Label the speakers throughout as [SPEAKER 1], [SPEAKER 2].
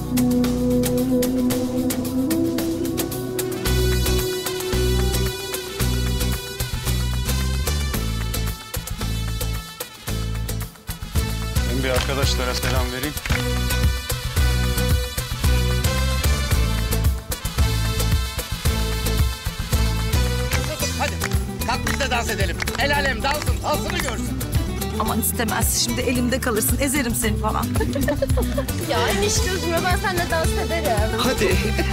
[SPEAKER 1] Ben bir arkadaşlara selam vereyim.
[SPEAKER 2] Hadi kalk biz de dans edelim. El alem dansın, dansını görsün.
[SPEAKER 3] Aman istemez. Şimdi elimde kalırsın. Ezerim seni falan.
[SPEAKER 4] Ya enişte üzülme, ben seninle dans ederim.
[SPEAKER 2] Hadi.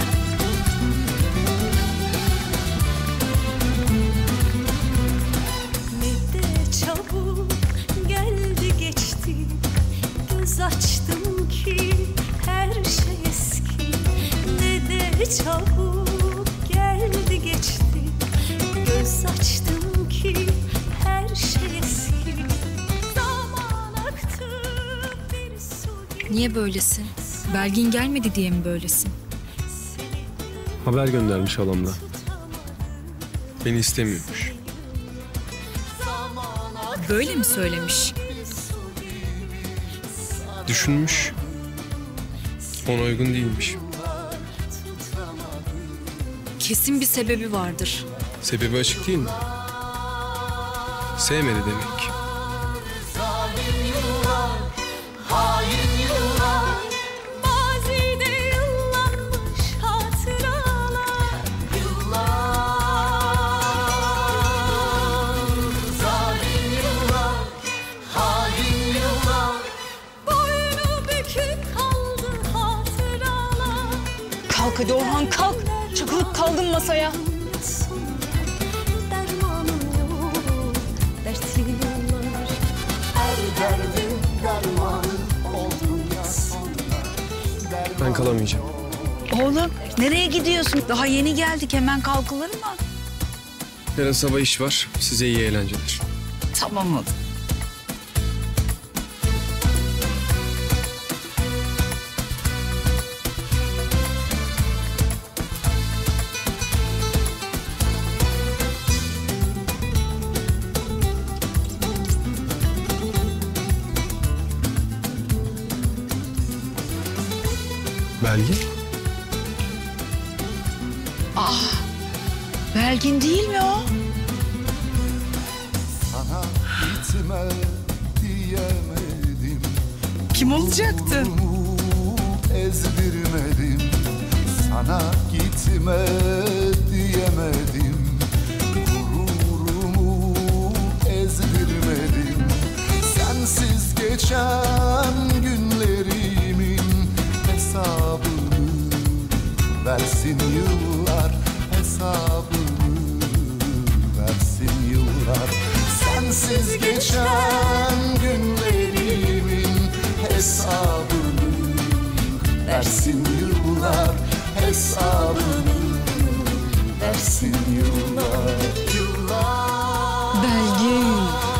[SPEAKER 5] Ne de çabuk geldi geçti. Göz açtım ki her şey eski. Ne de çabuk geldi geçti. Göz açtım ki her şey eski. Zaman aktı bir su gibi.
[SPEAKER 6] Niye böylesin? Belgin gelmedi diye mi böylesin?
[SPEAKER 7] Haber göndermiş halamla. Beni istemiyormuş.
[SPEAKER 6] Böyle mi söylemiş?
[SPEAKER 7] Düşünmüş. Ona uygun değilmiş.
[SPEAKER 6] Kesin bir sebebi vardır.
[SPEAKER 7] Sebebi açık değil mi? Sevmedi demek ki.
[SPEAKER 5] Mazide yıllanmış hatıralar. Zalim yıllar, hain yıllar. Boynu bükük kaldı hatıralar.
[SPEAKER 3] Kalk hadi Orhan kalk. Çakılıp kaldın masaya.
[SPEAKER 5] Dermanım yok, dertli yıllar. Her derdim dermanım oldum ya sonra.
[SPEAKER 7] Ben kalamayacağım.
[SPEAKER 3] Oğlum nereye gidiyorsun? Daha yeni geldik. Hemen kalkılır mı?
[SPEAKER 7] Yarın sabah iş var. Size iyi eğlenceler.
[SPEAKER 3] Tamam hadi.
[SPEAKER 7] Belgin?
[SPEAKER 3] Belgin değil mi o?
[SPEAKER 8] Sana gitme diyemedim.
[SPEAKER 3] Kim olacaktı?
[SPEAKER 8] Gururumu ezdirmedim. Sana gitme diyemedim. Gururumu ezdirmedim. Sensiz geçen günlerimin hesabını versin yıllar, hesabını versin yıllar. Sensiz geçen günlerimin hesabını versin yıllar, hesabını versin yıllar. Yıllar.
[SPEAKER 3] Belgin.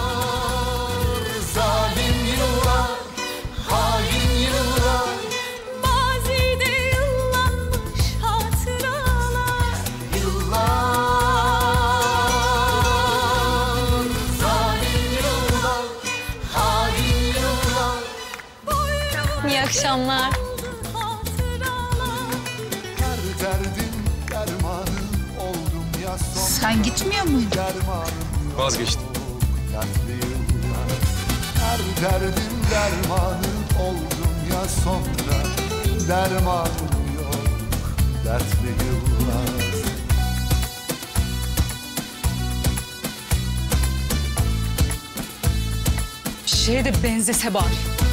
[SPEAKER 8] Zalim yıllar, hain yıllar.
[SPEAKER 5] Mazide yıllanmış hatıralar.
[SPEAKER 8] Yıllar, zalim yıllar, hain yıllar.
[SPEAKER 4] İyi akşamlar.
[SPEAKER 8] Her derdim dermanım oldum ya son.
[SPEAKER 3] Sen gitmiyor muydun?
[SPEAKER 8] Dermanım yok,
[SPEAKER 7] Vazgeçtim.
[SPEAKER 8] dertli yıllar. Her derdim dermanım oldum ya sonra. Dermanım yok, dertli yıllar.
[SPEAKER 3] Şeye de benzese bari.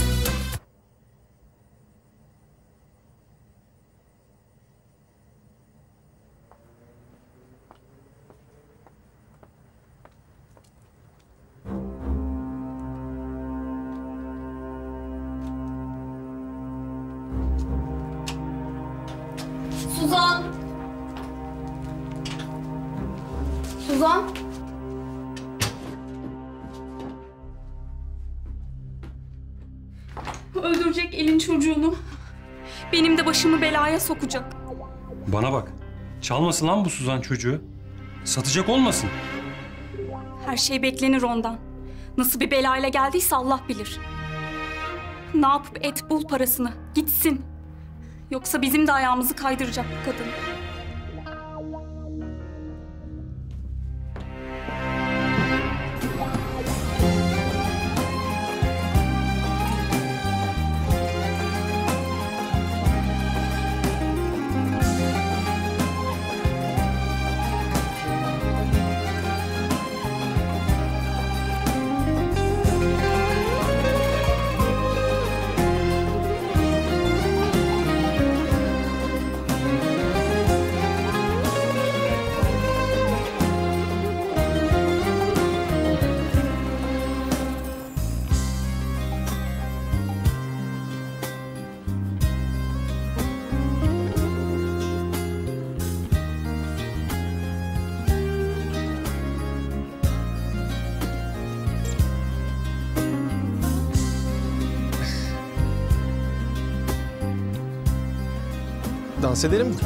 [SPEAKER 4] Suzan. Suzan.
[SPEAKER 9] Öldürecek elin çocuğunu. Benim de başımı belaya sokacak.
[SPEAKER 1] Bana bak. Çalmasın lan bu Suzan çocuğu. Satacak olmasın.
[SPEAKER 9] Her şey beklenir ondan. Nasıl bir belayla geldiyse Allah bilir. Ne yapıp et bul parasını. Gitsin. Yoksa bizim de ayağımızı kaydıracak bu kadın.
[SPEAKER 7] Dans edelim mi?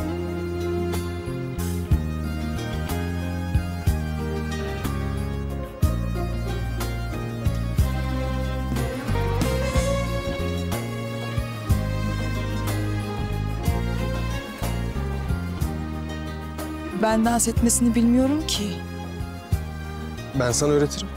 [SPEAKER 10] Ben dans etmesini bilmiyorum ki.
[SPEAKER 7] Ben sana öğretirim.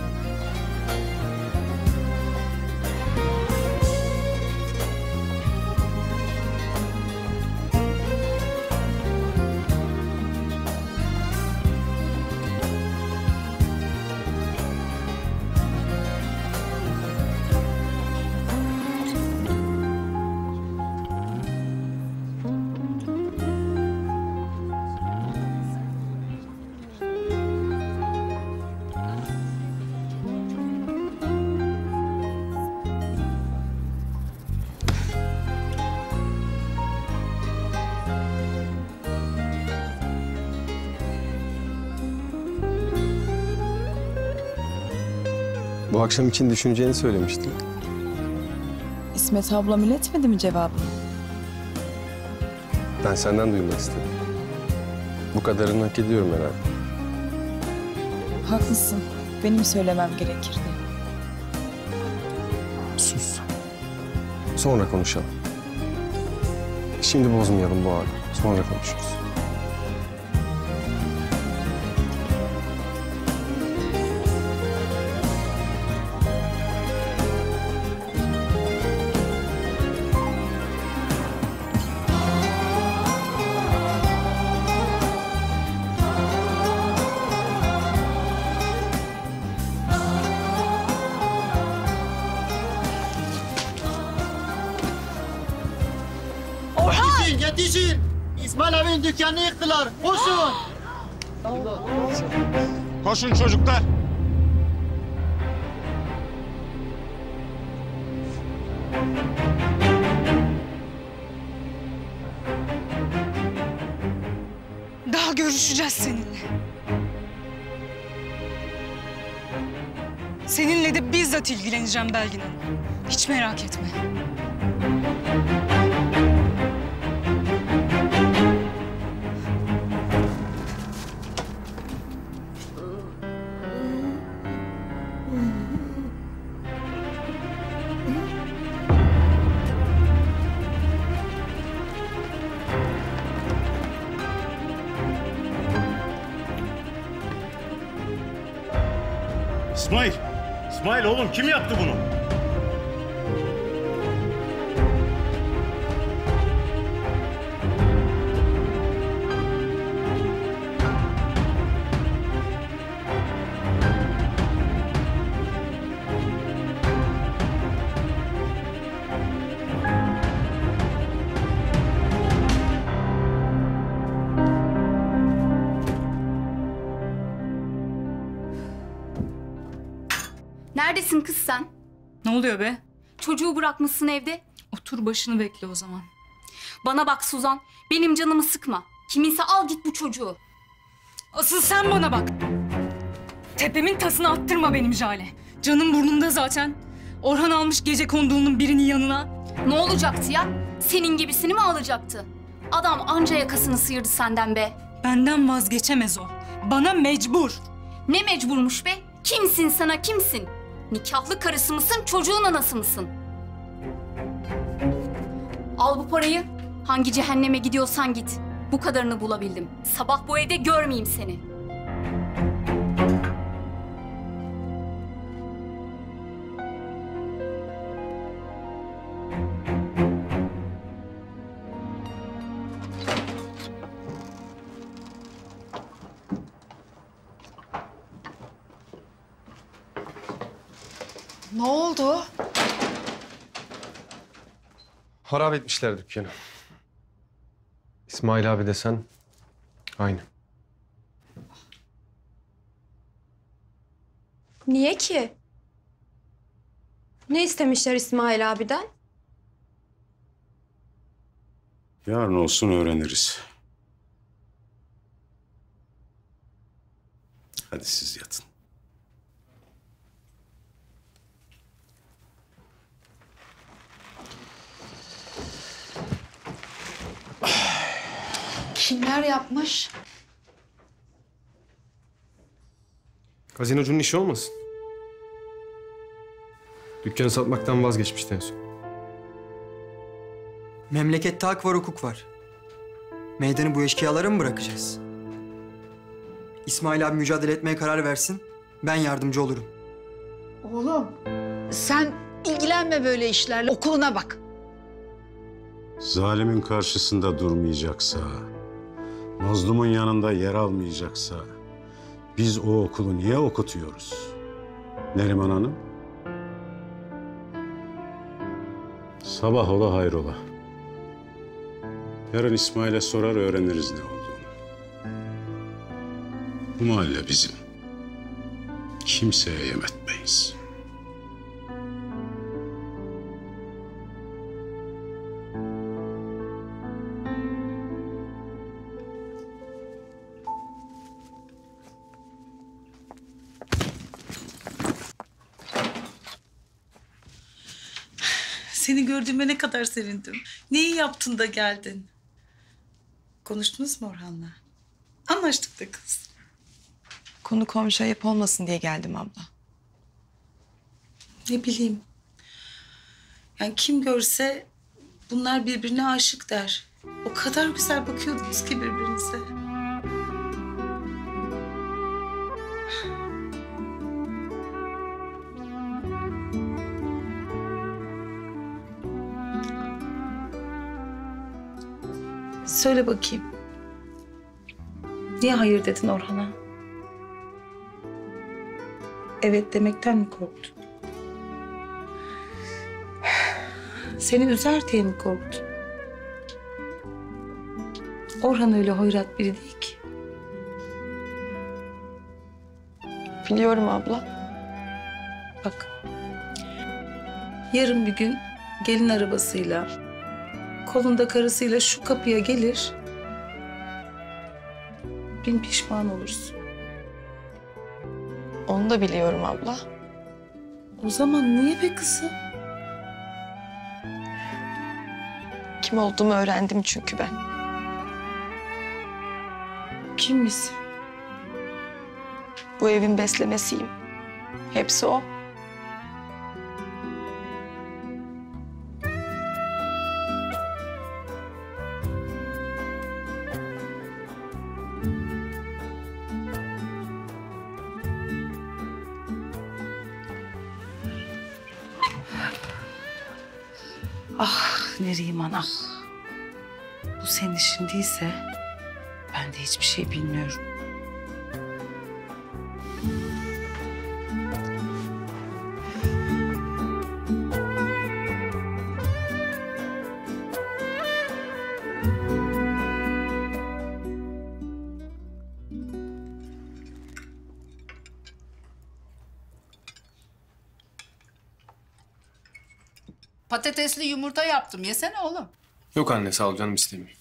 [SPEAKER 7] Bu akşam için düşüneceğini söylemiştin.
[SPEAKER 10] İsmet ablam iletmedi mi cevabını?
[SPEAKER 7] Ben senden duymak istedim. Bu kadarını hak ediyorum herhalde.
[SPEAKER 10] Haklısın. Benim söylemem gerekirdi.
[SPEAKER 7] Sus. Sonra konuşalım. Şimdi bozmayalım bu hali. Sonra konuşuruz.
[SPEAKER 11] Yetişin! İsmail abinin dükkanını yıktılar. Koşun!
[SPEAKER 12] Koşun çocuklar.
[SPEAKER 3] Daha görüşeceğiz seninle. Seninle de bizzat ilgileneceğim Belgin Hanım. Hiç merak etme.
[SPEAKER 12] İsmail! İsmail oğlum kim yaptı bunu?
[SPEAKER 9] Neredesin kız sen?
[SPEAKER 6] Ne oluyor be?
[SPEAKER 9] Çocuğu bırakmışsın evde.
[SPEAKER 6] Otur başını bekle o zaman.
[SPEAKER 9] Bana bak Suzan, benim canımı sıkma. Kiminse al git bu çocuğu.
[SPEAKER 6] Asıl sen bana bak. Tepemin tasını attırma benim Jale. Canım burnumda zaten. Orhan almış gecekonduğunun birinin yanına.
[SPEAKER 9] Ne olacaktı ya? Senin gibisini mi alacaktı? Adam anca yakasını sıyırdı senden be.
[SPEAKER 6] Benden vazgeçemez o. Bana mecbur.
[SPEAKER 9] Ne mecburmuş be? Kimsin sana, kimsin? Nikahlı karısı mısın, çocuğun anası mısın? Al bu parayı. Hangi cehenneme gidiyorsan git. Bu kadarını bulabildim. Sabah bu evde görmeyeyim seni.
[SPEAKER 13] Ne oldu?
[SPEAKER 7] Harap etmişler dükkanı. İsmail abi desen aynı.
[SPEAKER 4] Niye ki? Ne istemişler İsmail abiden?
[SPEAKER 14] Yarın olsun öğreniriz. Hadi siz yatın.
[SPEAKER 13] Kimler yapmış?
[SPEAKER 7] Gazinocunun işi olmasın? Dükkanı satmaktan vazgeçmişti en son.
[SPEAKER 15] Memlekette hak var, hukuk var. Meydanı bu eşkıyalara mı bırakacağız? İsmail abi mücadele etmeye karar versin, ben yardımcı olurum.
[SPEAKER 13] Oğlum, sen ilgilenme böyle işlerle. Okuluna bak.
[SPEAKER 14] Zalimin karşısında durmayacaksa, mazlumun yanında yer almayacaksa biz o okulu niye okutuyoruz? Neriman Hanım? Sabah ola hayrola. Yarın İsmail'e sorar öğreniriz ne olduğunu. Bu mahalle bizim. Kimseye yem etmeyiz.
[SPEAKER 16] Seni gördüğüme ne kadar sevindim. Ne iyi yaptın da geldin. Konuştunuz mu Orhan'la? Anlaştık da kız.
[SPEAKER 10] Konu komşu ayıp olmasın diye geldim abla.
[SPEAKER 16] Ne bileyim. Yani kim görse bunlar birbirine aşık der. O kadar güzel bakıyordunuz ki birbirinize. Söyle bakayım. Niye hayır dedin Orhan'a? Evet demekten mi korktun? Seni üzer diye mi korktun? Orhan öyle hoyrat biri değil ki.
[SPEAKER 10] Biliyorum abla.
[SPEAKER 16] Bak. Yarın bir gün gelin arabasıyla, kolunda karısıyla şu kapıya gelir, bin pişman olursun.
[SPEAKER 10] Onu da biliyorum abla.
[SPEAKER 16] O zaman niye be kızım?
[SPEAKER 10] Kim olduğumu öğrendim çünkü ben.
[SPEAKER 16] Kim misin?
[SPEAKER 10] Bu evin beslemesiyim. Hepsi o.
[SPEAKER 16] Ah Neriman ah. Bu senin işin değilse ben de hiçbir şey bilmiyorum.
[SPEAKER 13] Patatesli yumurta yaptım. Yesene oğlum.
[SPEAKER 7] Yok anne sağ ol canım istemiyorum.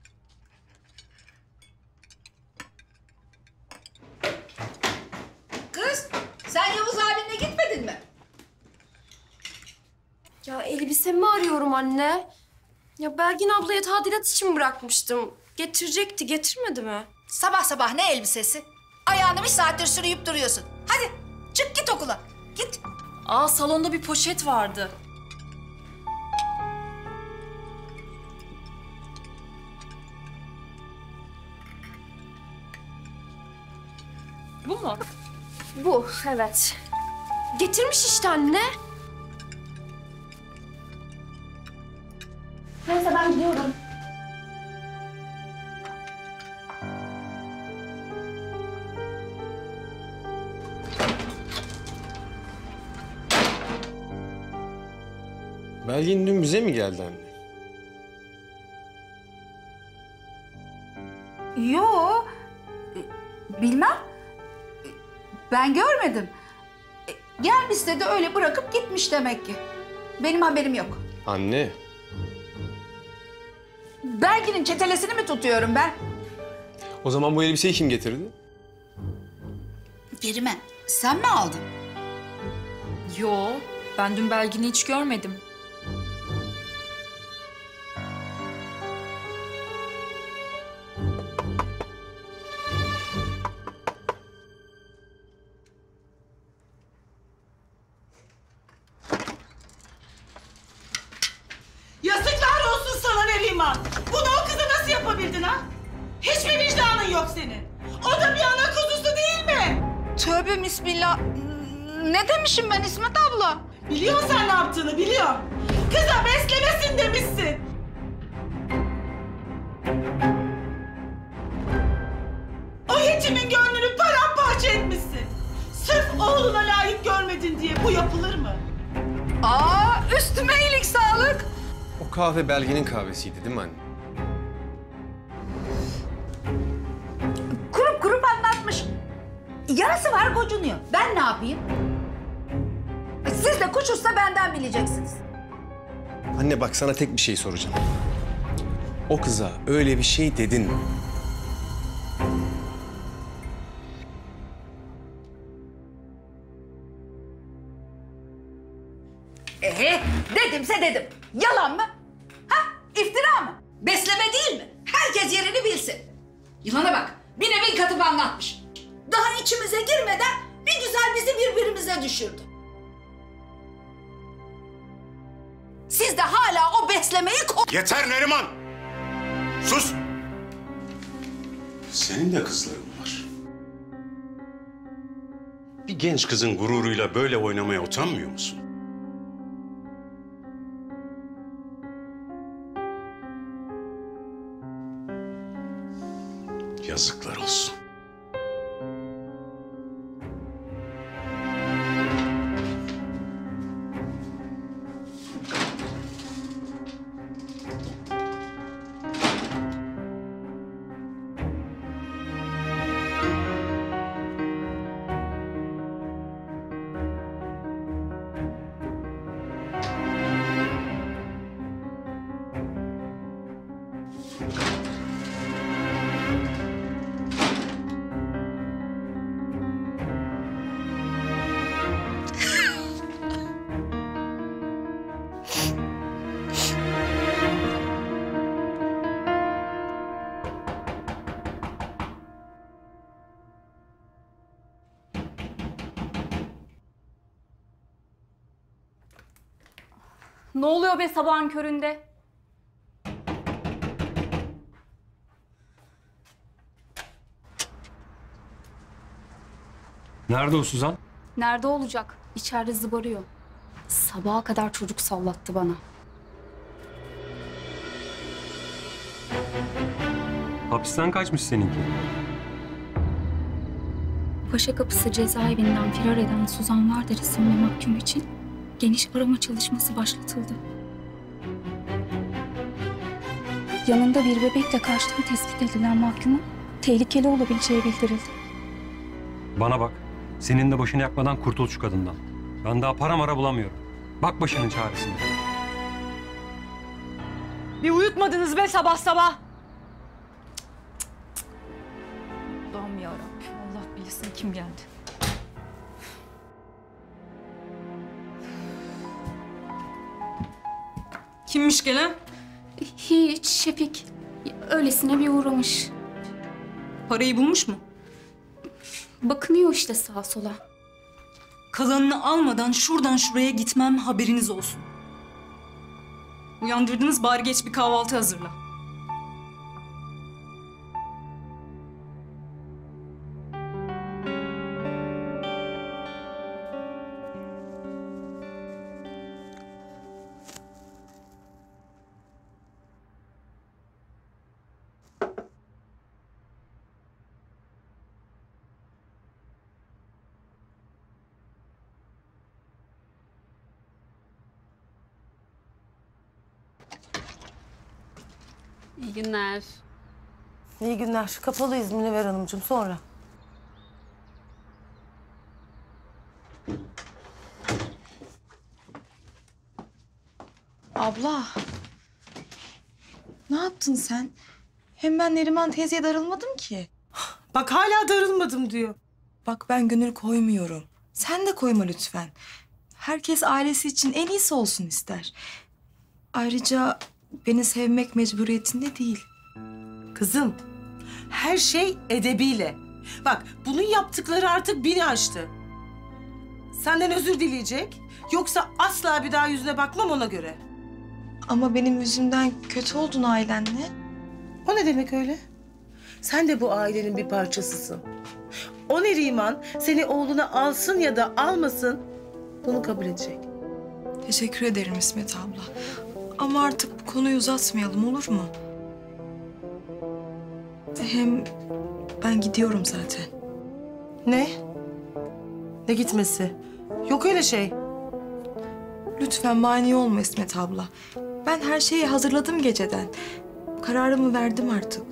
[SPEAKER 13] Kız, sen Yavuz abinle gitmedin mi?
[SPEAKER 4] Ya elbisemi arıyorum anne. Ya Belgin ablaya tadilat için bırakmıştım. Getirecekti, getirmedi mi?
[SPEAKER 13] Sabah sabah ne elbisesi? Ayağını bir saattir sürüyüp duruyorsun. Hadi çık git okula. Git.
[SPEAKER 4] Aa salonda bir poşet vardı.
[SPEAKER 6] Bu mu?
[SPEAKER 4] Bu, evet. Getirmiş işte anne. Neyse ben gidiyorum.
[SPEAKER 7] Belgin dün bize mi geldi anne?
[SPEAKER 13] Yo, bilmem. Ben görmedim. Gelmişse de öyle bırakıp gitmiş demek ki. Benim haberim yok.
[SPEAKER 7] Anne.
[SPEAKER 13] Belgin'in çetelesini mi tutuyorum ben?
[SPEAKER 7] O zaman bu elbiseyi kim getirdi?
[SPEAKER 13] Kerime, sen mi aldın?
[SPEAKER 6] Yo, ben dün Belgin'i hiç görmedim.
[SPEAKER 16] Yazıklar olsun sana Neriman. Bunu o kıza nasıl yapabildin ha? Hiç mi vicdanın yok senin? O da bir ana kuzusu değil mi?
[SPEAKER 13] Tövbe bismillah. Ne demişim ben İsmet abla?
[SPEAKER 16] Biliyorsun sen ne yaptığını, biliyorum. Kıza beslemesin demişsin. O yetimin gönlünü paramparça etmişsin. Sırf oğluna layık görmedin diye bu yapılır mı?
[SPEAKER 13] Aa, üstüme iyilik sağlık.
[SPEAKER 7] O kahve Belgin'in kahvesiydi değil mi anne?
[SPEAKER 13] Kurup kurup anlatmış. Yarası var gocunuyor. Ben ne yapayım? Siz de kuş usta benden bileceksiniz.
[SPEAKER 7] Anne bak sana tek bir şey soracağım. O kıza öyle bir şey dedin mi?
[SPEAKER 13] Dedimse dedim. Yalan mı? Ha? İftira mı? Besleme değil mi? Herkes yerini bilsin. Yılana bak. Bir nevin katıp anlatmış. Daha içimize girmeden bir güzel bizi birbirimize düşürdü. Siz de hala o beslemeyi
[SPEAKER 14] Yeter Neriman! Sus! Senin de kızların var. Bir genç kızın gururuyla böyle oynamaya utanmıyor musun? Yazıklar olsun.
[SPEAKER 9] Ne oluyor be sabahın köründe?
[SPEAKER 1] Nerede o Suzan?
[SPEAKER 9] Nerede olacak? İçeride zıbarıyor. Sabaha kadar çocuk sallattı bana.
[SPEAKER 1] Hapisten kaçmış seninki.
[SPEAKER 9] Paşa Kapısı cezaevinden firar eden Suzan Vardar isimli mahkum için geniş arama çalışması başlatıldı. Yanında bir bebekle karşılığı tespit edilen mahkumun tehlikeli olabileceği bildirildi.
[SPEAKER 1] Bana bak. Senin de başını yakmadan kurtul şu kadından. Ben daha para mara bulamıyorum. Bak başının çaresine.
[SPEAKER 6] Bir uyutmadınız be sabah sabah. Allah'ım yarabbim. Allah bilsin kim geldi. Kimmiş gelen?
[SPEAKER 9] Hiç Şefik. Öylesine bir uğramış.
[SPEAKER 6] Parayı bulmuş mu?
[SPEAKER 9] Bakınıyor işte sağa sola.
[SPEAKER 6] Kalanını almadan şuradan şuraya gitmem haberiniz olsun. Uyandırdınız bari geç bir kahvaltı hazırla.
[SPEAKER 17] İyi günler.
[SPEAKER 16] İyi günler. Kapalıyız Münevver Hanımcığım, sonra.
[SPEAKER 10] Abla. Ne yaptın sen? Hem ben Neriman teyzeye darılmadım ki.
[SPEAKER 16] Bak hala darılmadım diyor.
[SPEAKER 10] Bak ben gönül koymuyorum. Sen de koyma lütfen. Herkes ailesi için en iyisi olsun ister. Ayrıca beni sevmek mecburiyetinde değil.
[SPEAKER 16] Kızım, her şey edebiyle. Bak bunun yaptıkları artık bini aştı. Senden özür dileyecek. Yoksa asla bir daha yüzüne bakmam ona göre.
[SPEAKER 10] Ama benim yüzümden kötü oldun ailenle.
[SPEAKER 16] O ne demek öyle? Sen de bu ailenin bir parçasısın. O Neriman seni oğluna alsın ya da almasın bunu kabul edecek.
[SPEAKER 10] Teşekkür ederim İsmet abla. Ama artık bu konuyu uzatmayalım, olur mu? Hem ben gidiyorum zaten.
[SPEAKER 16] Ne? Ne gitmesi? Yok öyle şey.
[SPEAKER 10] Lütfen mani olma İsmet abla. Ben her şeyi hazırladım geceden. Kararımı verdim artık.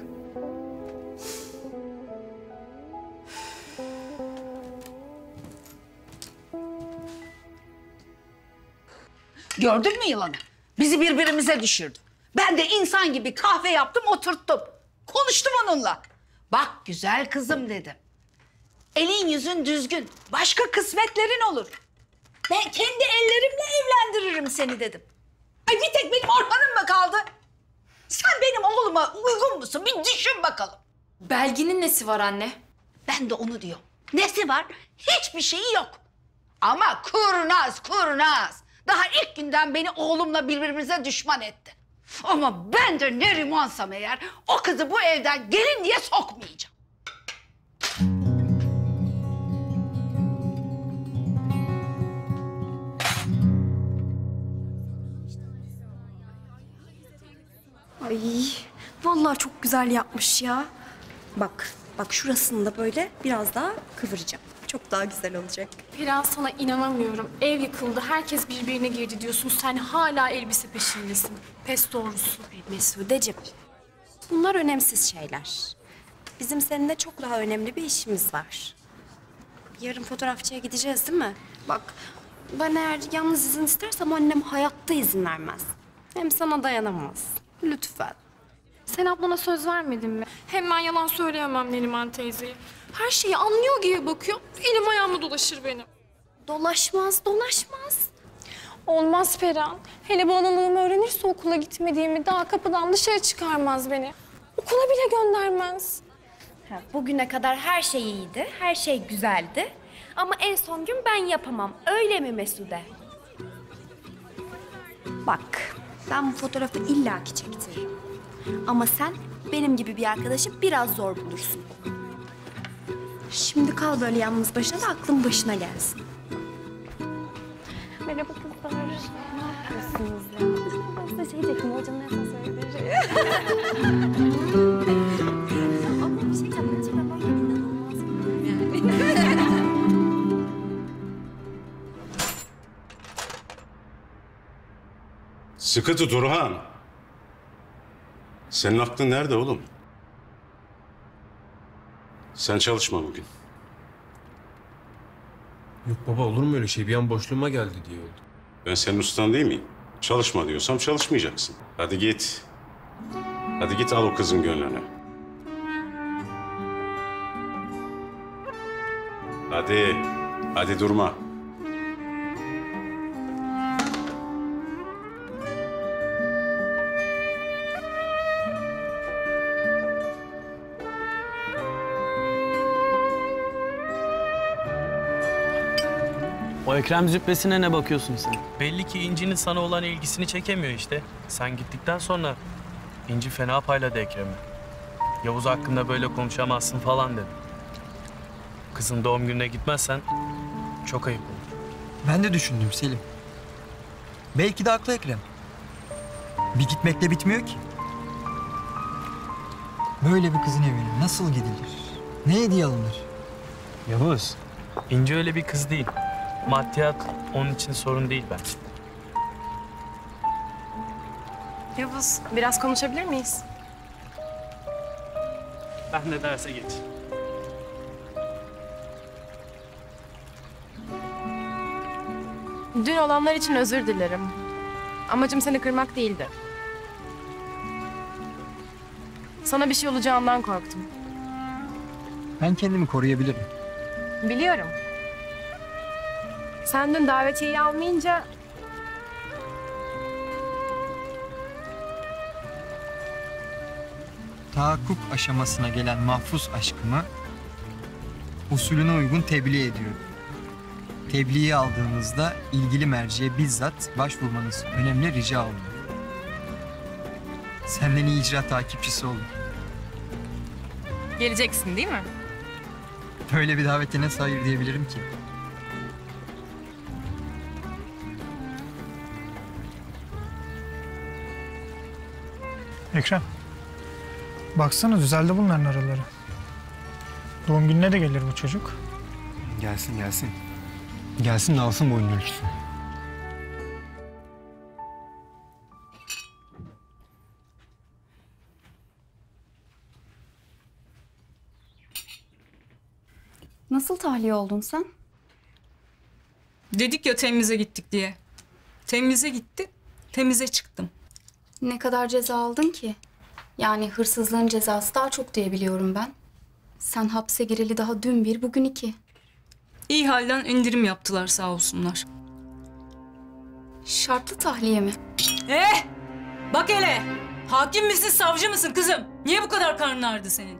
[SPEAKER 13] Gördün mü yılanı? Bizi birbirimize düşürdü. Ben de insan gibi kahve yaptım, oturttum. Konuştum onunla. Bak güzel kızım dedim. Elin yüzün düzgün. Başka kısmetlerin olur. Ben kendi ellerimle evlendiririm seni dedim. Ay bir tek benim Orhan'ım mı kaldı? Sen benim oğluma uygun musun? Bir düşün bakalım.
[SPEAKER 4] Belgin'in nesi var anne?
[SPEAKER 13] Ben de onu diyorum. Nesi var? Hiçbir şeyi yok. Ama kurnaz, kurnaz. Daha ilk günden beni oğlumla birbirimize düşman etti. Ama ben de Nerimansam eğer o kızı bu evden gelin diye sokmayacağım.
[SPEAKER 4] Ay vallahi çok güzel yapmış ya. Bak şurasını da böyle biraz daha kıvıracağım. Çok daha güzel olacak.
[SPEAKER 6] Perihan sana inanamıyorum. Ev yıkıldı, herkes birbirine girdi diyorsun. Sen hala elbise peşindesin. Pes doğrusu.
[SPEAKER 4] Mesudeciğim, bunlar önemsiz şeyler. Bizim seninle çok daha önemli bir işimiz var. Yarın fotoğrafçıya gideceğiz değil mi? Bak, ben eğer yalnız izin istersem annem hayatta izin vermez. Hem sana dayanamaz. Lütfen.
[SPEAKER 6] Sen ablana söz vermedin mi? Hem ben yalan söyleyemem Neriman teyzeye. Her şeyi anlıyor gibi bakıyor. Elim ayağımda dolaşır benim.
[SPEAKER 4] Dolaşmaz.
[SPEAKER 6] Olmaz Perihan. Hele bu analığımı öğrenirse okula gitmediğimi daha kapıdan dışarı çıkarmaz beni. Okula bile göndermez.
[SPEAKER 4] Bugüne kadar her şey iyiydi, her şey güzeldi. Ama en son gün ben yapamam. Öyle mi Mesude? Bak, ben bu fotoğrafı illaki çektiririm. Ama sen benim gibi bir arkadaşı biraz zor bulursun. Şimdi kal böyle yalnız başına da aklın başına gelsin.
[SPEAKER 6] Merhaba kızlar. Ne yapıyorsunuz ya? Ben size şey diyecektim, hocanın en son söylediği şey.
[SPEAKER 4] Ama bir şey diyeceğim, gerçekten ben inanılmaz yani.
[SPEAKER 14] Sıkı tut Orhan. Senin aklın nerede oğlum? Sen çalışma bugün.
[SPEAKER 7] Yok baba, olur mu öyle şey? Bir an boşluğuma geldi diye oldu.
[SPEAKER 14] Ben senin ustan değil miyim? Çalışma diyorsam çalışmayacaksın. Hadi git. Hadi git al o kızın gönlünü. Hadi. Hadi durma.
[SPEAKER 18] O Ekrem züppesine ne bakıyorsun sen? Belli ki İnci'nin sana olan ilgisini çekemiyor işte. Sen gittikten sonra İnci fena payladı Ekrem'i. Yavuz hakkında böyle konuşamazsın falan dedi. Kızın doğum gününe gitmezsen çok ayıp olur.
[SPEAKER 15] Ben de düşündüm Selim. Belki de haklı Ekrem. Bir gitmekle bitmiyor ki. Böyle bir kızın evine nasıl gidilir? Ne hediye alınır?
[SPEAKER 18] Yavuz, İnci öyle bir kız değil. Maddiyat onun için sorun değil bence.
[SPEAKER 6] Yavuz, biraz konuşabilir miyiz?
[SPEAKER 18] Ben de derse geç.
[SPEAKER 17] Dün olanlar için özür dilerim. Amacım seni kırmak değildi. Sana bir şey olacağından korktum.
[SPEAKER 15] Ben kendimi koruyabilirim.
[SPEAKER 17] Biliyorum. Sen dün davetiyeyi almayınca
[SPEAKER 15] Tahakkuk aşamasına gelen mahfuz aşkımı usulüne uygun tebliğ ediyorum. Tebliği aldığınızda ilgili merciye bizzat başvurmanız önemli rica olunur. Senden iyi icra takipçisi olur.
[SPEAKER 17] geleceksin değil mi?
[SPEAKER 15] Böyle bir davete nasıl hayır diyebilirim ki?
[SPEAKER 19] Ekrem. Baksana düzeldi bunların araları. Doğum gününe de gelir bu çocuk.
[SPEAKER 15] Gelsin gelsin. Gelsin de alsın boyun ölçüsünü.
[SPEAKER 9] Nasıl tahliye oldun sen?
[SPEAKER 6] Dedik ya temize gittik diye. Temize gittik, temize çıktım.
[SPEAKER 9] Ne kadar ceza aldın ki? Yani hırsızlığın cezası daha çok diye biliyorum ben. Sen hapse gireli daha dün bir, bugün iki.
[SPEAKER 6] İyi halden indirim yaptılar sağ olsunlar.
[SPEAKER 9] Şartlı tahliye mi?
[SPEAKER 6] Bak hele! Hakim misin, savcı mısın kızım? Niye bu kadar karnın ağrıdı senin?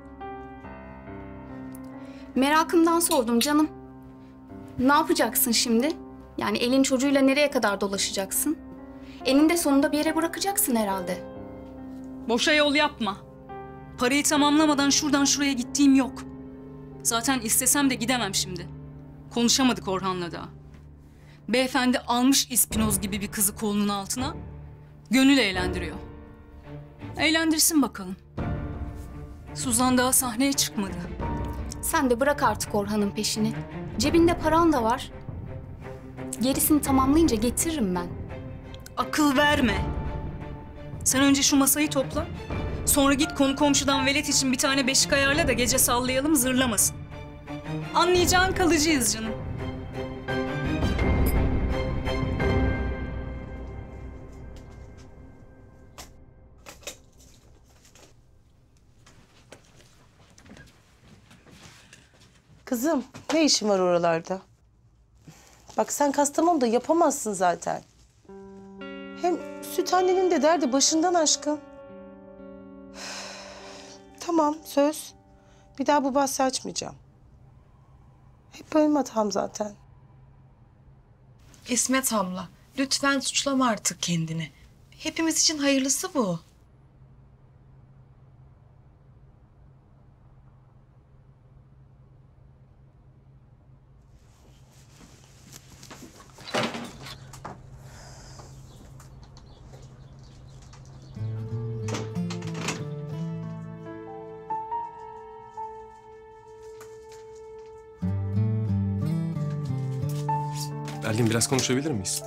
[SPEAKER 9] Merakımdan sordum canım. Ne yapacaksın şimdi? Yani elin çocuğuyla nereye kadar dolaşacaksın? Eninde sonunda bir yere bırakacaksın herhalde.
[SPEAKER 6] Boşa yol yapma. Parayı tamamlamadan şuradan şuraya gittiğim yok. Zaten istesem de gidemem şimdi. Konuşamadık Orhan'la daha. Beyefendi almış ispinoz gibi bir kızı kolunun altına. Gönül eğlendiriyor. Eğlendirsin bakalım. Suzan daha sahneye çıkmadı.
[SPEAKER 9] Sen de bırak artık Orhan'ın peşini. Cebinde paran da var. Gerisini tamamlayınca getiririm ben.
[SPEAKER 6] Akıl verme. Sen önce şu masayı topla. Sonra git konu komşudan velet için bir tane beşik ayarla da gece sallayalım zırlamasın. Anlayacağın kalıcıyız canım.
[SPEAKER 16] Kızım, ne işin var oralarda? Bak sen Kastamonu'da yapamazsın zaten. Hem süt annenin de derdi başından aşkın. Tamam, söz. Bir daha bu bahsi açmayacağım. Hep benim hatam zaten.
[SPEAKER 10] İsmet abla, lütfen suçlama artık kendini. Hepimiz için hayırlısı bu.
[SPEAKER 7] Belgin biraz konuşabilir miyiz?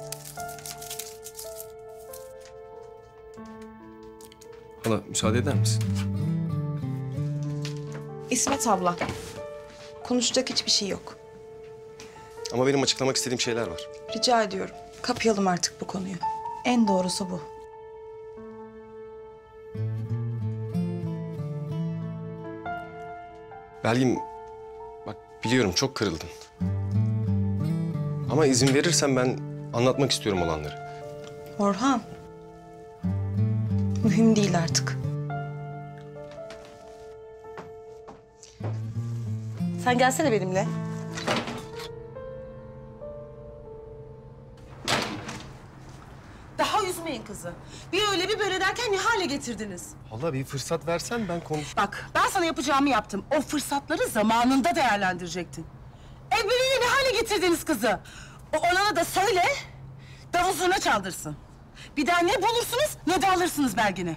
[SPEAKER 7] Hala müsaade eder misin?
[SPEAKER 10] İsmet abla, konuşacak hiçbir şey yok.
[SPEAKER 7] Ama benim açıklamak istediğim şeyler var.
[SPEAKER 10] Rica ediyorum, kapayalım artık bu konuyu. En doğrusu bu.
[SPEAKER 7] Belgin, bak biliyorum çok kırıldın. Ama izin verirsen ben anlatmak istiyorum olanları.
[SPEAKER 10] Orhan, mühim değil artık.
[SPEAKER 16] Sen gelsene benimle. Daha üzmeyin kızı. Bir öyle bir böyle derken ne hale getirdiniz?
[SPEAKER 7] Hala bir fırsat versen ben konuş...
[SPEAKER 16] Bak ben sana yapacağımı yaptım. O fırsatları zamanında değerlendirecektin. Böyle ne hale getirdiniz kızı? O Onan'a da söyle, davul zurna çaldırsın. Bir daha ne bulursunuz ne de alırsınız Belgin'i.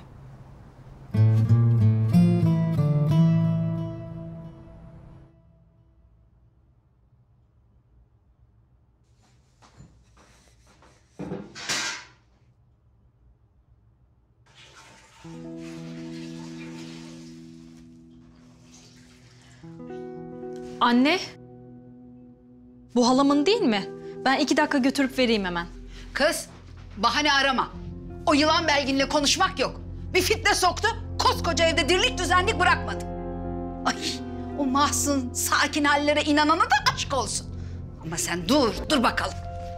[SPEAKER 20] Anne. Bu halamın değil mi? Ben 2 dakika götürüp vereyim hemen.
[SPEAKER 13] Kız, bahane arama. O yılan Belgin'le konuşmak yok. Bir fitne soktu, koskoca evde dirlik düzenlik bırakmadı. Ay, o mahzun, sakin hallere inanana da aşk olsun. Ama sen dur bakalım.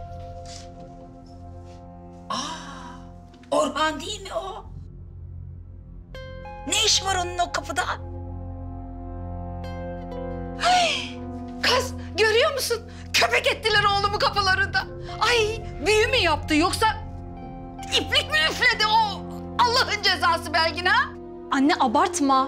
[SPEAKER 13] Orhan değil mi o? Ne işi var onun o kapıda? Ay, kız görüyor musun? Köpek ettiler oğlumu kapılarında. Ay, büyü mü yaptı yoksa iplik mi üfledi o Allah'ın cezası Belgin ha?
[SPEAKER 20] Anne abartma.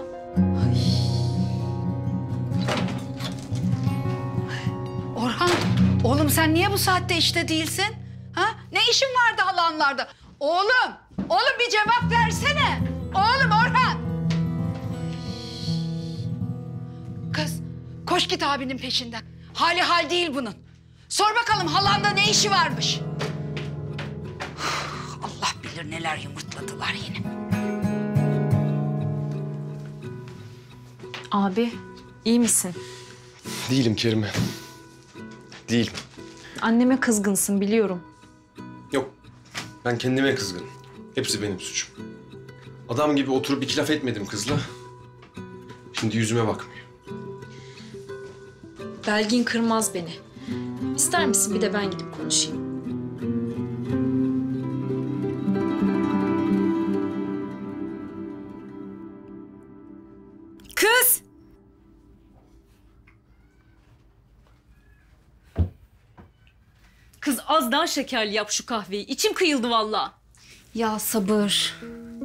[SPEAKER 13] Orhan, oğlum sen niye bu saatte işte değilsin? Ha? Ne işin vardı halanlarda? Oğlum bir cevap versene. Oğlum Orhan. Kız, koş git abinin peşinden. Hali hal değil bunun. Sor bakalım halanda ne işi varmış? Allah bilir neler yumurtladılar yine.
[SPEAKER 20] Abi, iyi misin?
[SPEAKER 7] Değilim Kerime. Değilim.
[SPEAKER 20] Anneme kızgınsın biliyorum.
[SPEAKER 7] Yok. Ben kendime kızgınım. Hepsi benim suçum. Adam gibi oturup 2 laf etmedim kızla. Şimdi yüzüme bakmıyor.
[SPEAKER 20] Belgin kırmaz beni. İster misin bir de ben gidip konuşayım?
[SPEAKER 6] Kız! Kız az daha şekerli yap şu kahveyi. İçim kıyıldı vallahi.
[SPEAKER 9] Ya sabır.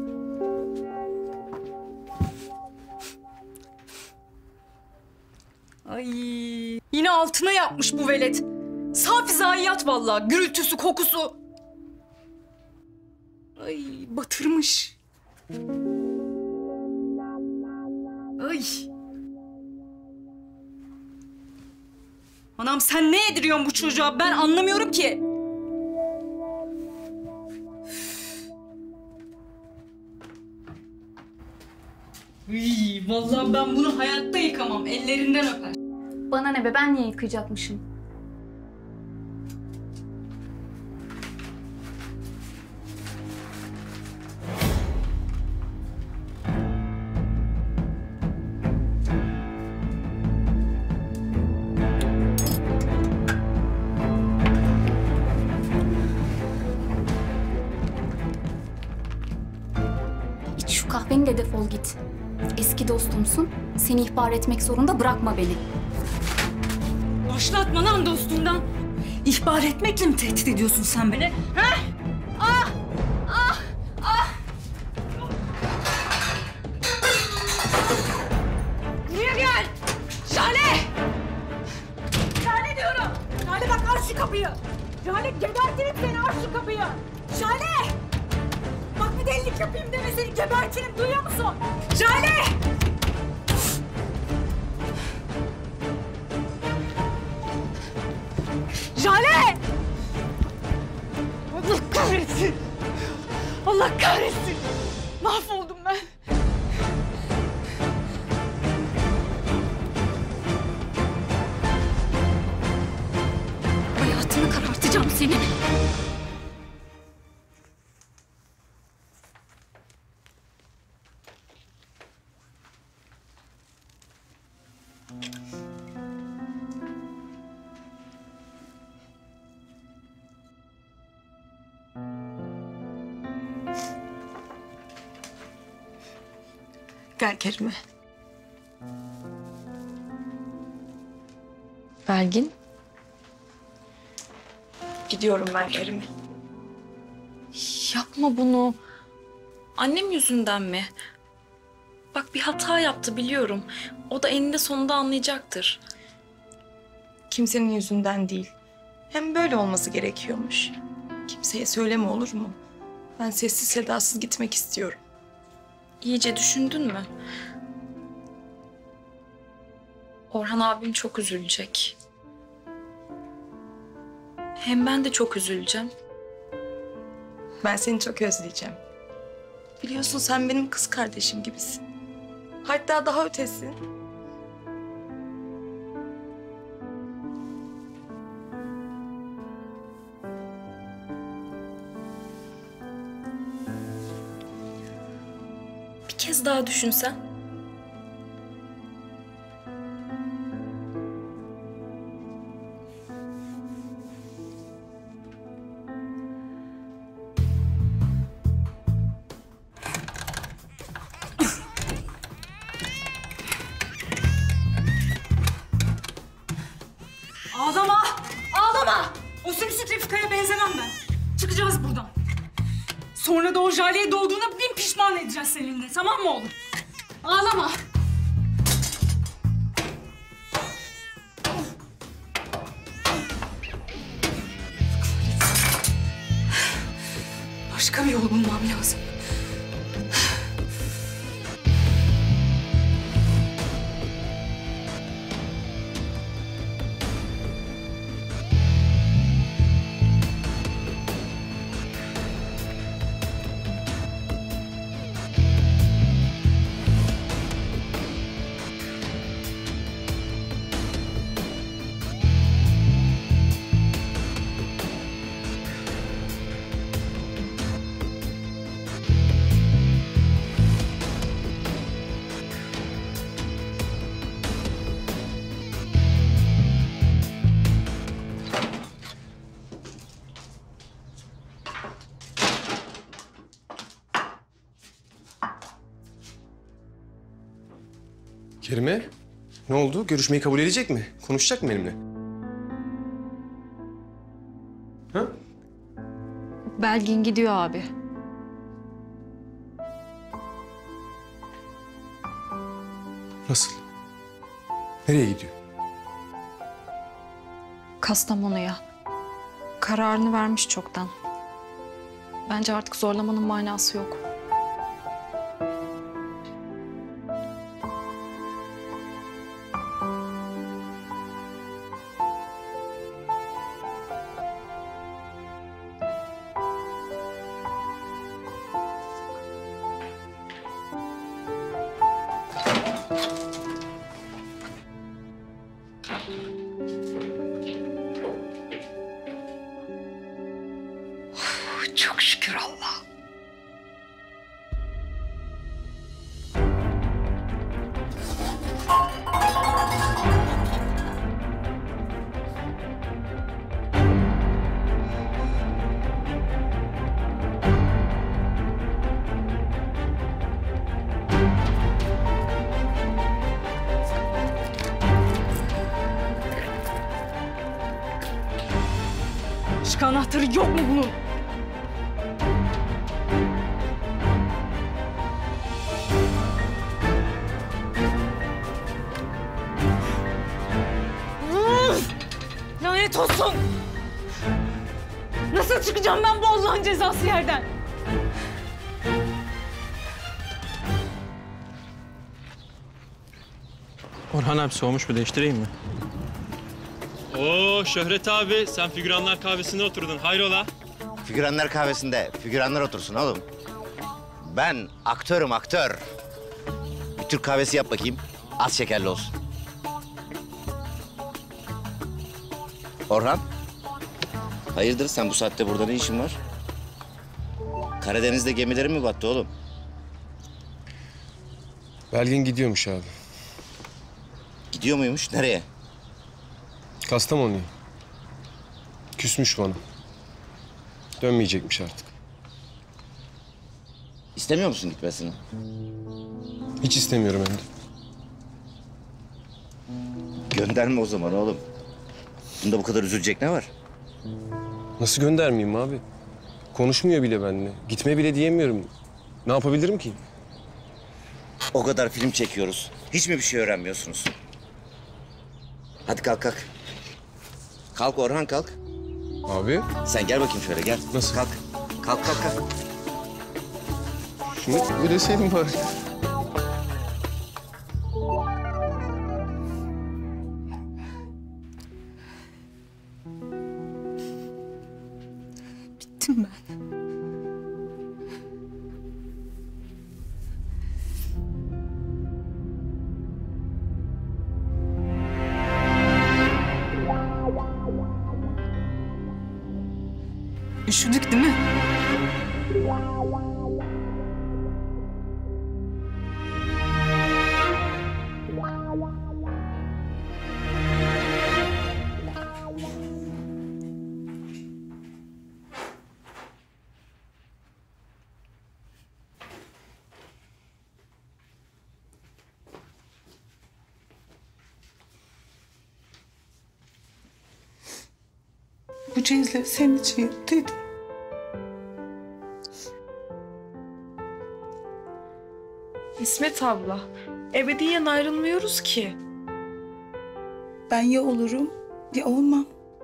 [SPEAKER 6] Ay, yine altına yapmış bu velet. Safi zayiat vallahi. Gürültüsü, kokusu. Ay, batırmış. Ay. Anam sen ne yediriyorsun bu çocuğa? Ben anlamıyorum ki. Üy, vallahi ben bunu hayatta yıkamam. Ellerinden öper.
[SPEAKER 9] Bana ne be, ben niye yıkayacakmışım? İç şu kahveni de defol git. Eski dostumsun. Seni ihbar etmek zorunda bırakma beni.
[SPEAKER 6] Başlatma lan dostundan. İhbar etmekle mi tehdit ediyorsun sen beni? Ha?
[SPEAKER 5] Ah! Ah! Ah!
[SPEAKER 6] Buraya gel! Jale! Jale diyorum! Jale bak aç şu kapıyı! Jale gebertirim seni, aç şu kapıyı! Jale! Bak bir delilik yapayım deme, seni gebertirim, duyuyor musun? Jale! Jale! Allah kahretsin! Allah kahretsin! Mahvoldum ben!
[SPEAKER 9] Hayatını karartacağım senin.
[SPEAKER 10] Gel Kerime.
[SPEAKER 20] Belgin.
[SPEAKER 10] Gidiyorum ben Kerime.
[SPEAKER 20] Yapma bunu. Annem yüzünden mi? Bak bir hata yaptı biliyorum. O da eninde sonunda anlayacaktır.
[SPEAKER 10] Kimsenin yüzünden değil. Hem böyle olması gerekiyormuş. Kimseye söyleme, olur mu? Ben sessiz sedasız gitmek istiyorum.
[SPEAKER 20] İyice düşündün mü? Orhan abim çok üzülecek. Hem ben de çok üzüleceğim.
[SPEAKER 10] Ben seni çok özleyeceğim. Biliyorsun sen benim kız kardeşim gibisin. Hatta daha ötesi.
[SPEAKER 20] daha düşünsen.
[SPEAKER 6] Ağlama! Ağlama! O sümsük Refika'ya benzemem ben. Çıkacağız buradan. Sonra da o Jale'ye doğduğuna bin pişman edeceğiz seninle. Tamam mı oğlum? Ağlama! Başka bir yol bulmam lazım.
[SPEAKER 7] Kerime, ne oldu? Görüşmeyi kabul edecek mi? Konuşacak mı benimle? Ha?
[SPEAKER 20] Belgin gidiyor abi.
[SPEAKER 7] Nasıl? Nereye gidiyor?
[SPEAKER 20] Kastamonu'ya. Kararını vermiş çoktan. Bence artık zorlamanın manası yok.
[SPEAKER 13] Çok şükür Allah.
[SPEAKER 6] Başka anahtarı yok mu bunun? Lanet olsun! Nasıl çıkacağım ben bu Allah'ın cezası yerden?
[SPEAKER 18] Orhan abi soğumuş mu, değiştireyim mi?
[SPEAKER 21] Oo Şöhret abi, sen figüranlar kahvesinde oturdun. Hayrola?
[SPEAKER 2] Figüranlar kahvesinde figüranlar otursun oğlum. Ben aktörüm, aktör. Bir Türk kahvesi yap bakayım. Az şekerli olsun. Orhan. Hayırdır, sen bu saatte burada ne işin var? Karadeniz'de gemilerin mi battı oğlum?
[SPEAKER 7] Belgin gidiyormuş abi.
[SPEAKER 2] Gidiyor muymuş? Nereye?
[SPEAKER 7] Kastamonu'ya. Küsmüş bana. Dönmeyecekmiş artık.
[SPEAKER 2] İstemiyor musun gitmesini?
[SPEAKER 7] Hiç istemiyorum hem de.
[SPEAKER 2] Gönderme o zaman oğlum. Bunda bu kadar üzülecek ne var?
[SPEAKER 7] Nasıl göndermeyeyim abi? Konuşmuyor bile benimle. Gitme bile diyemiyorum. Ne yapabilirim ki?
[SPEAKER 2] O kadar film çekiyoruz. Hiç mi bir şey öğrenmiyorsunuz? Hadi kalk kalk. Kalk Orhan kalk.
[SPEAKER 7] Abi.
[SPEAKER 2] Sen gel bakayım şöyle gel.
[SPEAKER 7] Nasıl?
[SPEAKER 2] Kalk. Kalk kalk kalk.
[SPEAKER 7] Şunu ödeseydim bari.
[SPEAKER 6] Bittim ben. Üşüdük değil mi?
[SPEAKER 16] Bu cevizleri senin için yaptıydım.
[SPEAKER 17] İsmet abla, ebediyen ayrılmıyoruz ki.
[SPEAKER 16] Ben ya olurum ya olmam.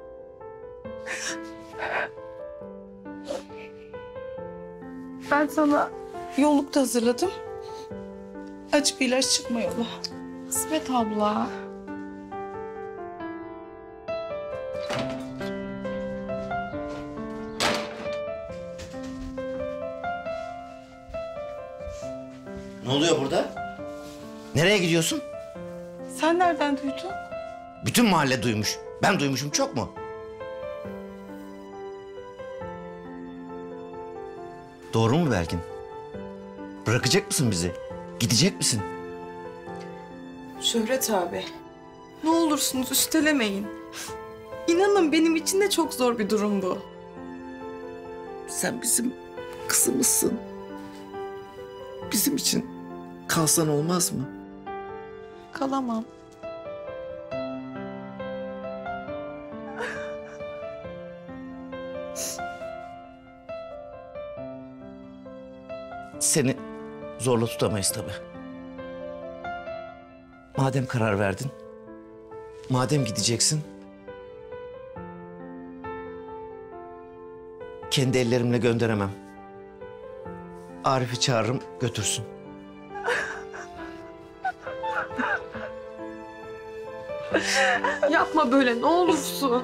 [SPEAKER 16] Ben sana yolluk da hazırladım. Acı bir ilaç çıkma yola.
[SPEAKER 17] İsmet abla.
[SPEAKER 2] Ne oluyor burada? Nereye gidiyorsun?
[SPEAKER 16] Sen nereden duydun?
[SPEAKER 2] Bütün mahalle duymuş. Ben duymuşum çok mu? Doğru mu Belgin? Bırakacak mısın bizi? Gidecek misin?
[SPEAKER 10] Şöhret abi, ne olursunuz üstelemeyin. İnanın benim için de çok zor bir durum bu.
[SPEAKER 8] Sen bizim kızımızsın. Bizim için kalsan olmaz mı?
[SPEAKER 10] Kalamam.
[SPEAKER 2] Seni zorla tutamayız tabii. Madem karar verdin, madem gideceksin, kendi ellerimle gönderemem. Arif'i çağırırım, götürsün.
[SPEAKER 17] Yapma böyle ne olursun.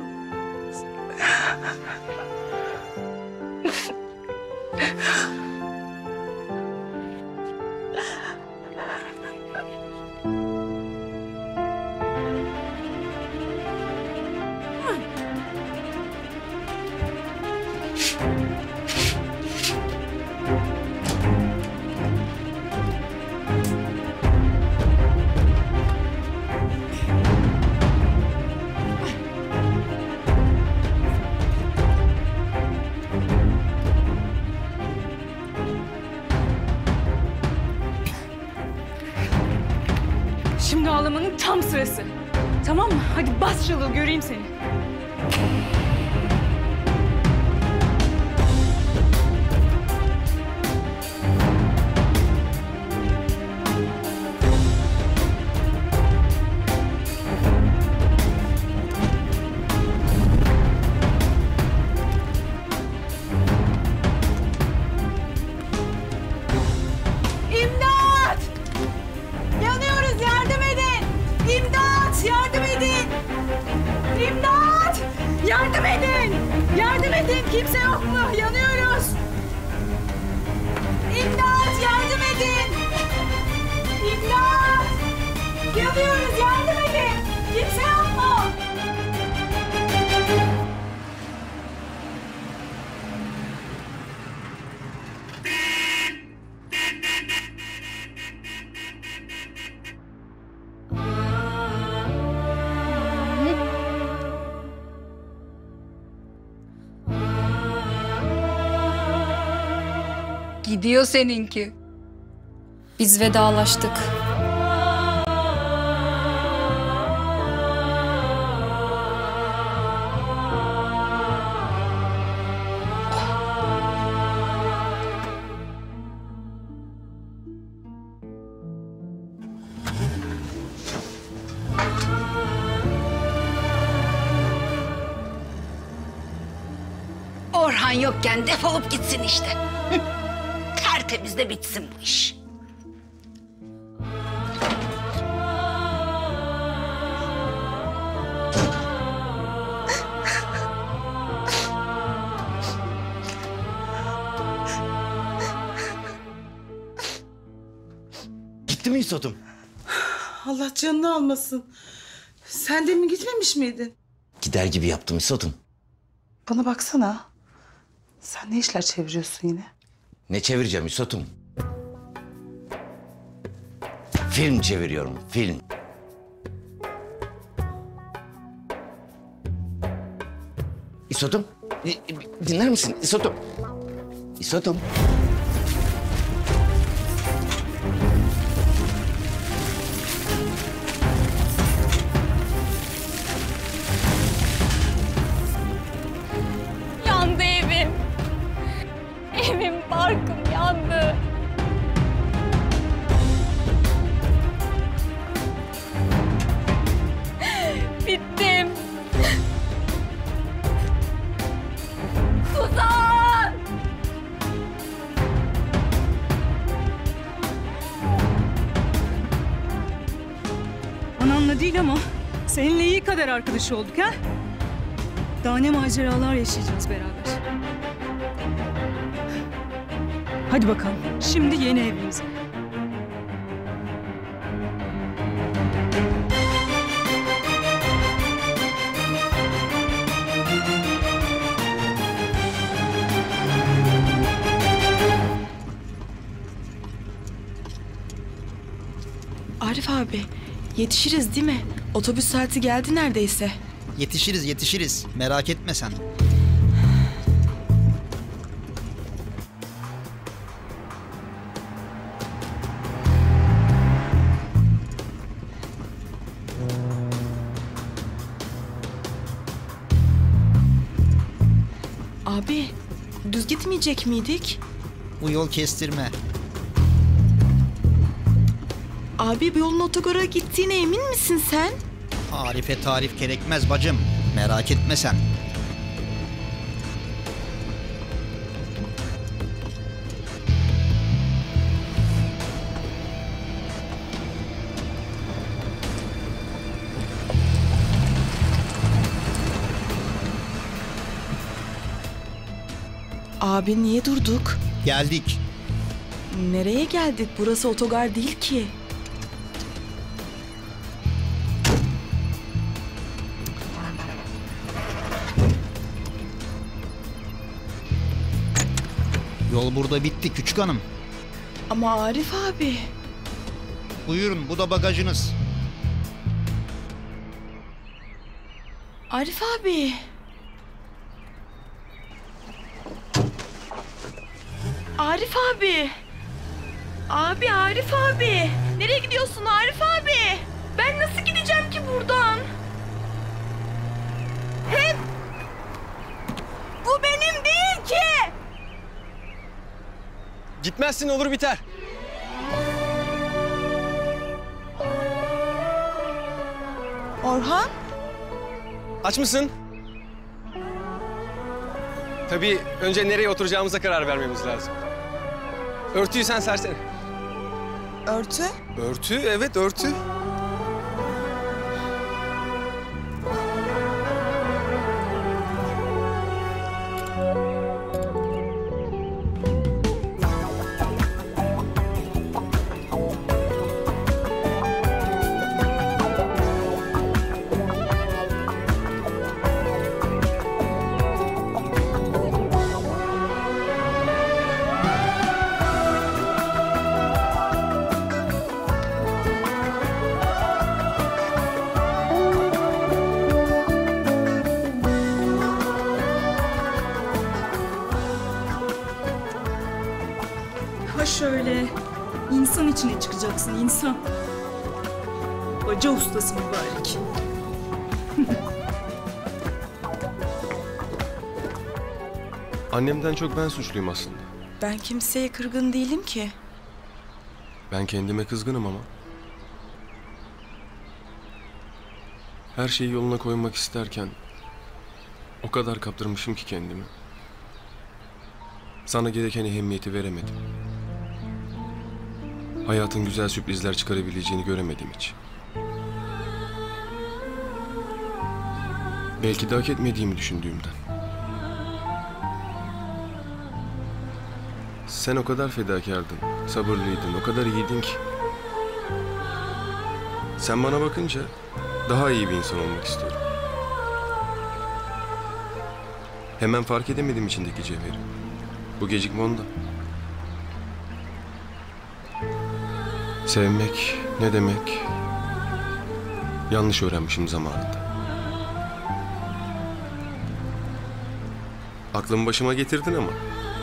[SPEAKER 6] Şimdi ağlamanın tam sırası. Tamam mı? Hadi bas çığlığı göreyim seni.
[SPEAKER 10] İmdat! Yanıyoruz, yardım edin! İmdat, yardım edin! İmdat! Yardım edin! Yardım edin! Kimse yok mu? Yanıyoruz! İmdat, yardım edin! İmdat! Yanıyoruz, yardım edin! Kimse yok mu?
[SPEAKER 3] Gidiyor seninki.
[SPEAKER 4] Biz vedalaştık.
[SPEAKER 13] Orhan yokken defolup gitsin işte. Tertemiz de bitsin bu iş.
[SPEAKER 2] Gitti mi İsot'um?
[SPEAKER 16] Allah canını almasın. Sen de mi gitmemiş miydin?
[SPEAKER 2] Gider gibi yaptım İsot'um.
[SPEAKER 16] Bana baksana. Sen ne işler çeviriyorsun yine?
[SPEAKER 2] Ne çevireceğim İsot'um? Film çeviriyorum, film. İsot'um, dinler misin İsot'um? İsot'um.
[SPEAKER 6] bana değil ama seninle iyi kadar arkadaş olduk ha? Daha ne maceralar yaşayacağız beraber. Hadi bakalım. Şimdi yeni evimize.
[SPEAKER 10] Arif abi, yetişiriz değil mi? Otobüs saati geldi neredeyse.
[SPEAKER 11] Yetişiriz, yetişiriz. Merak etme sen.
[SPEAKER 10] Abi, düz gitmeyecek miydik?
[SPEAKER 11] Bu yol kestirme.
[SPEAKER 10] Abi bu yolun otogara gittiğine emin misin sen?
[SPEAKER 11] Arife tarif gerekmez bacım. Merak etme sen.
[SPEAKER 10] Abi niye durduk?
[SPEAKER 11] Geldik.
[SPEAKER 10] Nereye geldik? Burası otogar değil ki.
[SPEAKER 11] Yol burada bitti küçük hanım.
[SPEAKER 10] Ama Arif abi.
[SPEAKER 11] Buyurun, bu da bagajınız.
[SPEAKER 10] Arif abi. Arif abi. Abi Arif abi. Nereye gidiyorsun Arif abi? Ben nasıl gideceğim ki buradan? Hep bu benim değil ki.
[SPEAKER 7] Gitmezsin olur biter.
[SPEAKER 10] Orhan?
[SPEAKER 7] Aç mısın? Tabii önce nereye oturacağımıza karar vermemiz lazım. Örtüyü sen sersene.
[SPEAKER 10] Örtü?
[SPEAKER 7] Örtü, evet örtü.
[SPEAKER 6] Ha şöyle. İnsan içine çıkacaksın, insan. Baca ustası mübarek.
[SPEAKER 7] Annemden çok ben suçluyum aslında.
[SPEAKER 10] Ben kimseye kırgın değilim ki.
[SPEAKER 7] Ben kendime kızgınım ama. Her şeyi yoluna koymak isterken o kadar kaptırmışım ki kendimi. Sana gereken ehemmiyeti veremedim. Hayatın güzel sürprizler çıkarabileceğini göremedim hiç. Belki de hak etmediğimi düşündüğümden. Sen o kadar fedakardın, sabırlıydın, o kadar iyiydin ki. Sen bana bakınca daha iyi bir insan olmak istiyorum. Hemen fark edemedim içindeki cevheri. Bu gecikme ondan. Sevmek ne demek? Yanlış öğrenmişim zamanında. Aklımı başıma getirdin ama.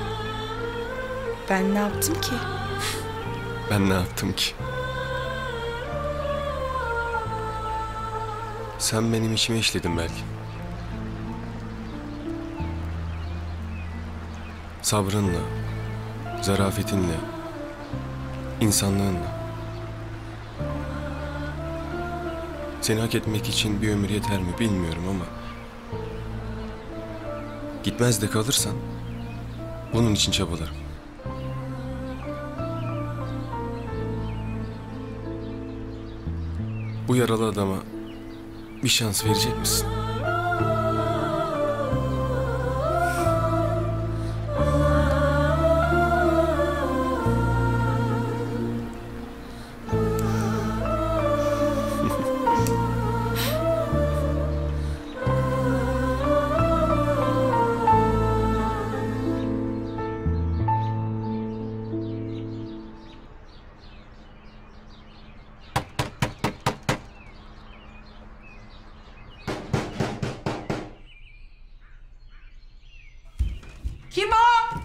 [SPEAKER 10] Ben ne yaptım ki?
[SPEAKER 7] Ben ne yaptım ki? Sen benim içime işledin belki. Sabrınla, zarafetinle, insanlığınla. Seni hak etmek için bir ömür yeter mi bilmiyorum ama... gitmez de kalırsan bunun için çabalarım. Bu yaralı adama bir şans verecek misin?
[SPEAKER 13] Kim o?